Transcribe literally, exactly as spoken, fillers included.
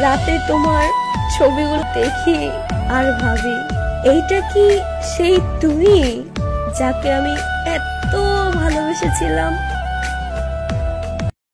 রাতে তোমার ছবিগুলো দেখি আর ভাবি এইটা কি সেই তুমি যাকে আমি এত ভালোবেসেছিলাম।